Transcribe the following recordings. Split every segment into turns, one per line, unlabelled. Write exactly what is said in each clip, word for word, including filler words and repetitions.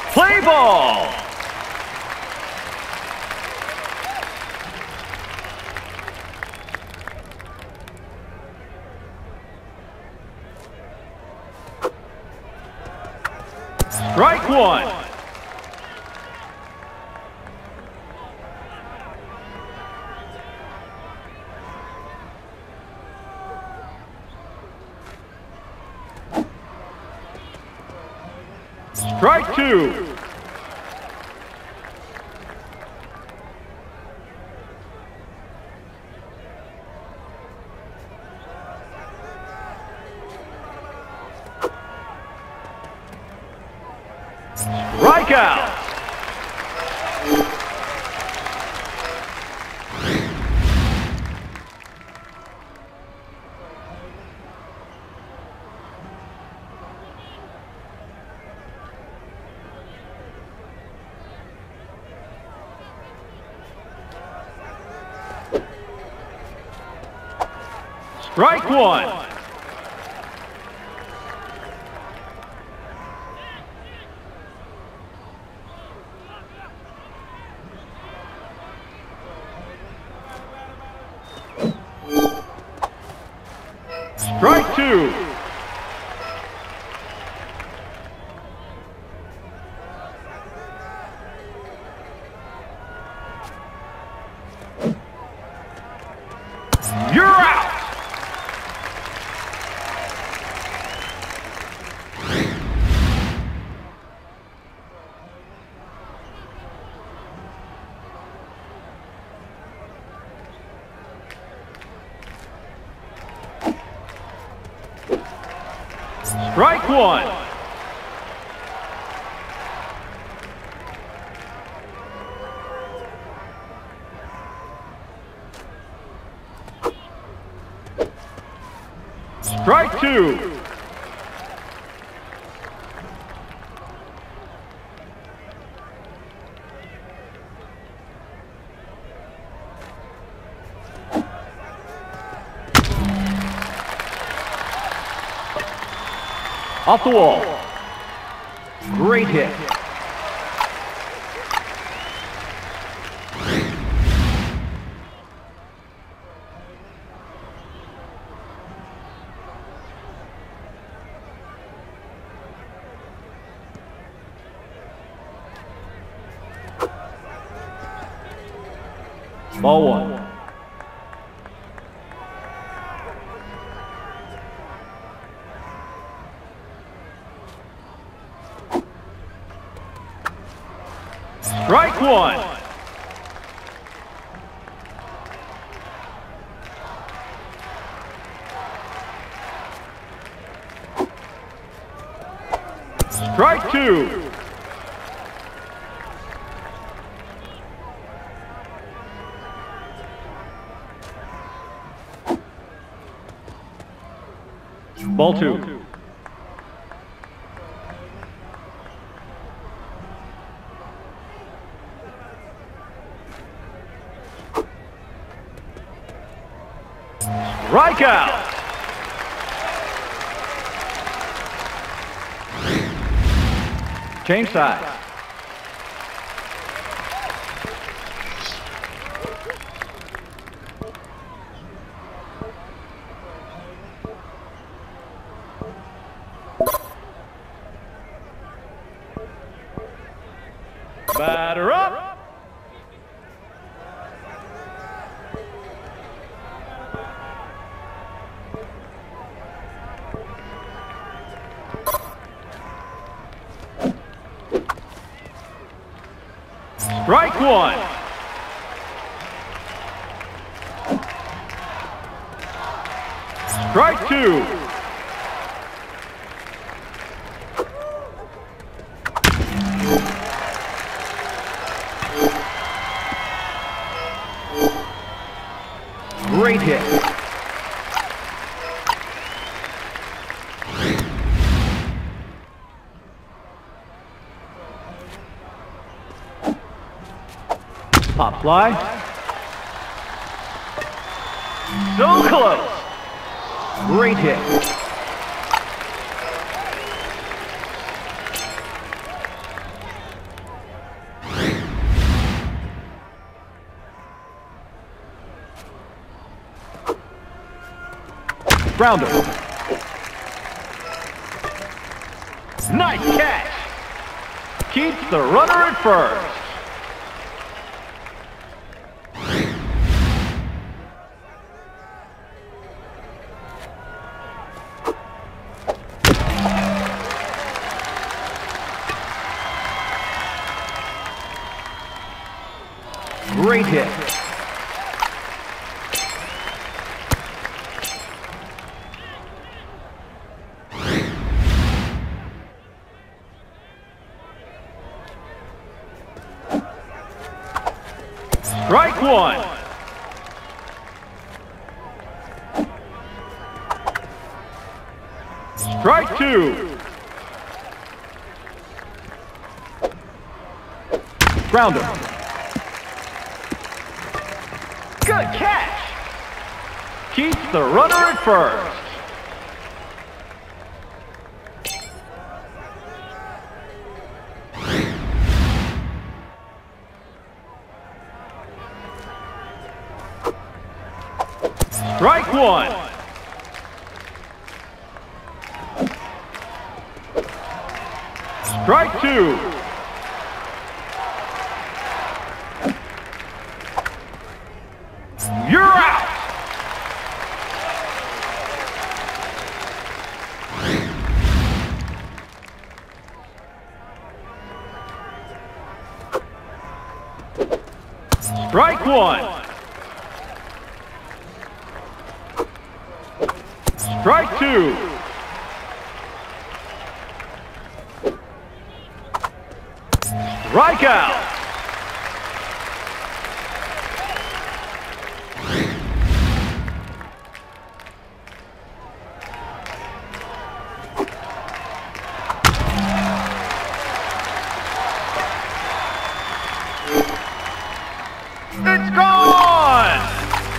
Play ball. Strike one. Strike two. Strikeout. Strike one. Strike two. You're out. Strike one. Strike two. Off the wall. Great hit. Ball one. Strike one. Strike two. Ball two. Strikeout. Change sides. Batter up. Strike one. Strike two. Great hit. Pop fly. So close. Great hit. Grounder. Nice catch. Keeps the runner at first. Great hit. Strike one. Strike two. Grounder. Good catch. Keeps the runner at first. Strike one. Strike two. You're out. Strike one. Strike two. Strike out. It's gone!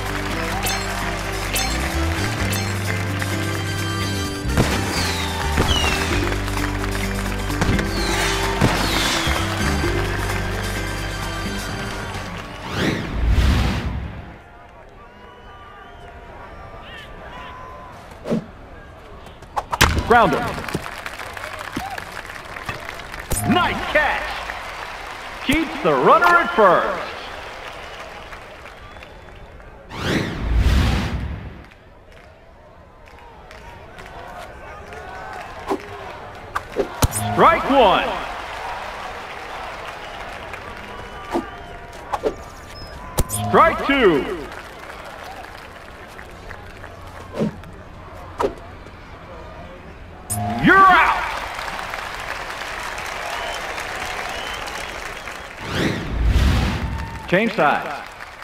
Grounder. Nice catch. Keeps the runner at first. Strike one. Strike two. You're out. Change sides.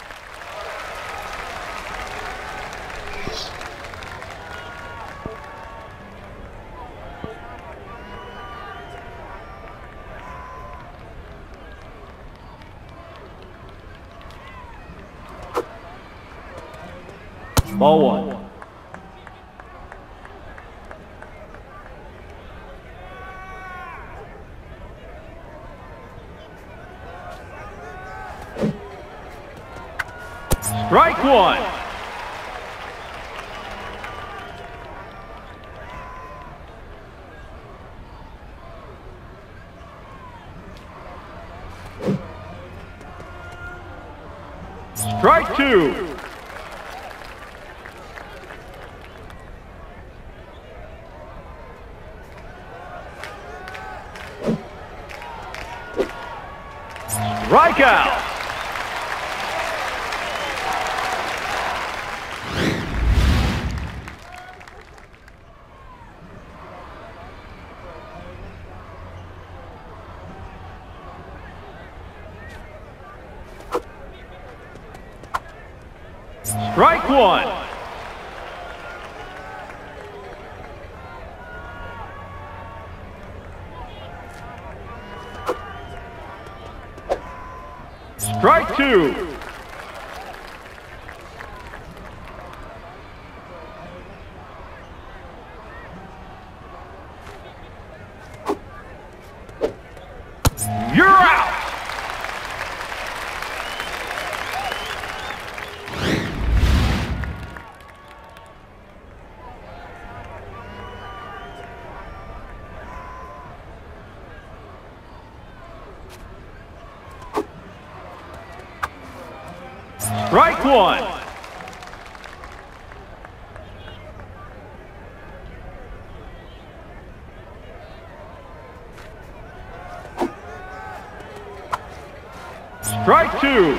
Ball one. Strike one. Strike two. Strike out. Strike one. Strike two. You're out. Strike one. Strike two.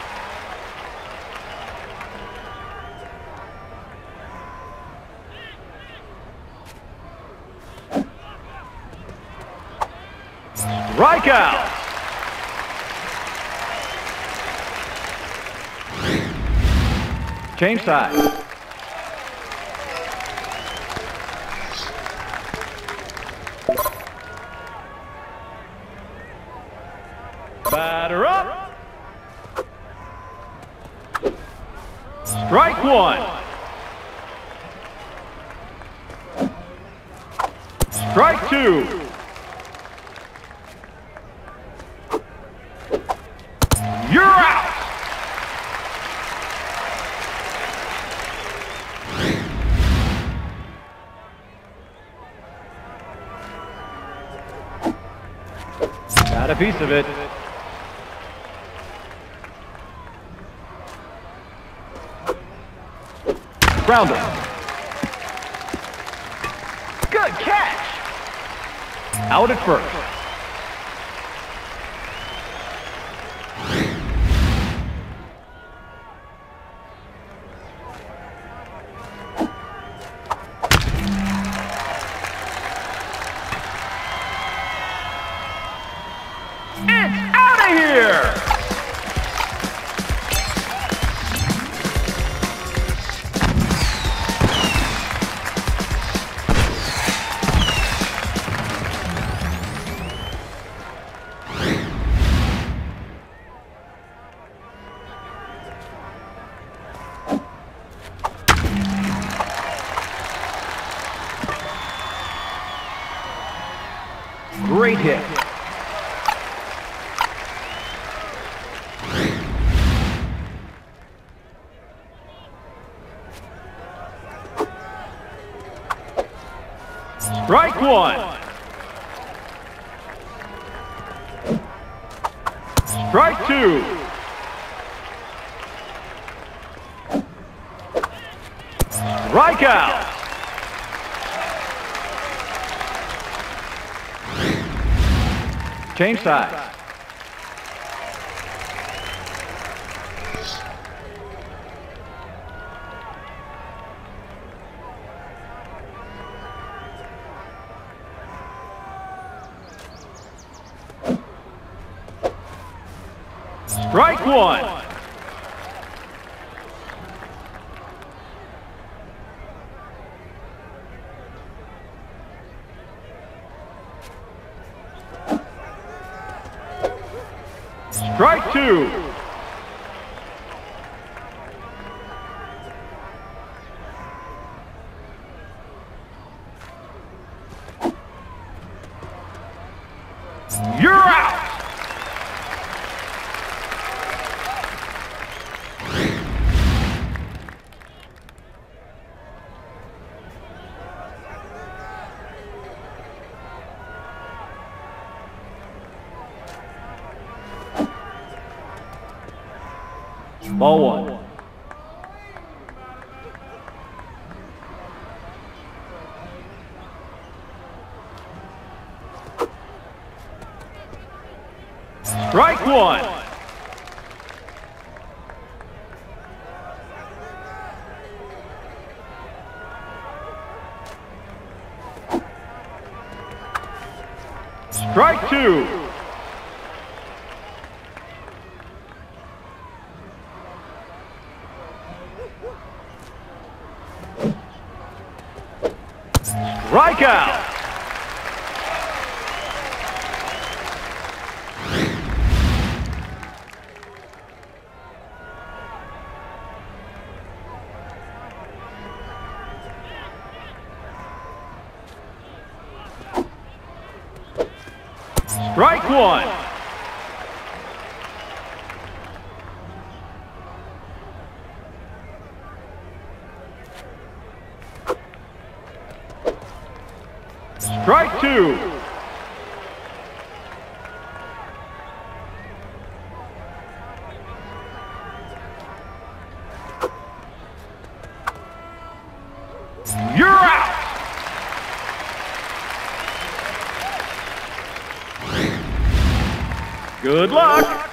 Strike out. Change sides. Batter up. Strike one. Strike two. You're out. Got a piece of it. Grounder. Good catch. Out at first. It's out of here. Great hit. Strike one. Strike two. Strike out. Change sides. Strike one. Strike two. You're out. Ball one. Strike one. Strike two. Strike out. Strike one. Strike two. You're out. Good luck.